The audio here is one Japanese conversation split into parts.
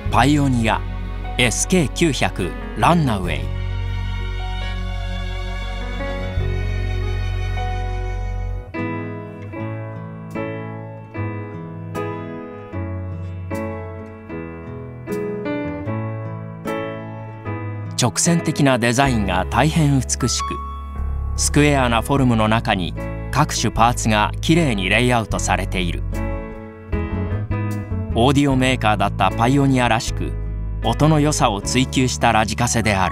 パイオニア SK900 ランナウェイ。直線的なデザインが大変美しく、スクエアなフォルムの中に各種パーツがきれいにレイアウトされている。オーディオメーカーだったパイオニアらしく、音の良さを追求したラジカセである。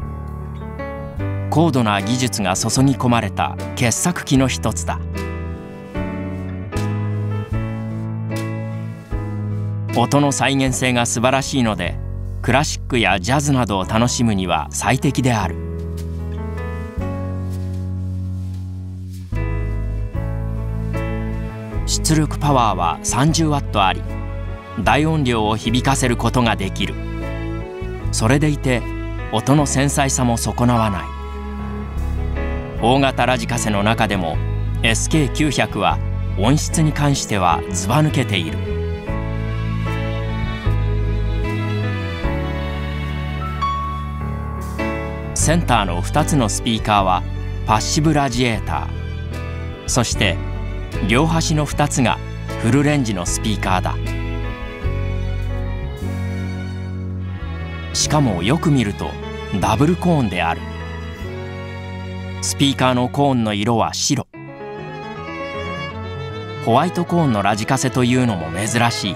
高度な技術が注ぎ込まれた傑作機の一つだ。音の再現性が素晴らしいので、クラシックやジャズなどを楽しむには最適である。出力パワーは30ワットあり、大音量を響かせることができる。それでいて音の繊細さも損なわない。大型ラジカセの中でも SK900 は音質に関してはずば抜けている。センターの2つのスピーカーはパッシブラジエーター、そして両端の2つがフルレンジのスピーカーだ。しかもよく見るとダブルコーンである。スピーカーのコーンの色は白。ホワイトコーンのラジカセというのも珍しい。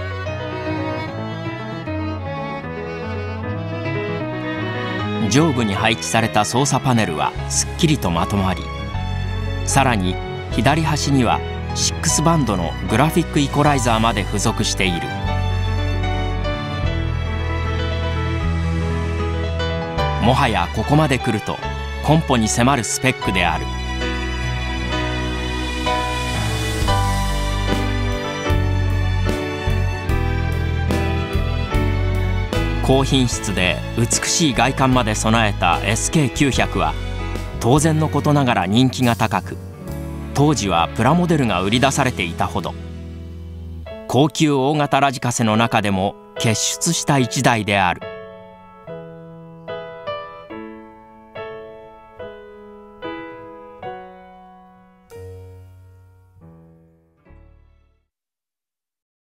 上部に配置された操作パネルはすっきりとまとまり、さらに左端には6バンドのグラフィックイコライザーまで付属している。もはやここまで来るとコンポに迫るスペックである。高品質で美しい外観まで備えた SK900 は当然のことながら人気が高く、当時はプラモデルが売り出されていたほど、高級大型ラジカセの中でも傑出した一台である。